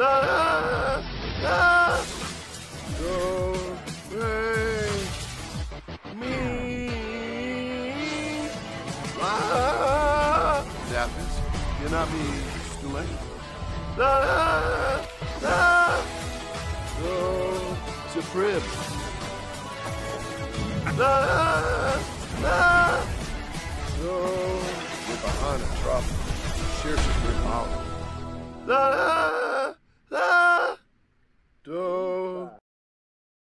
Daphnis, cannot be stume. It's a crib. We're behind a drop. Share some good power.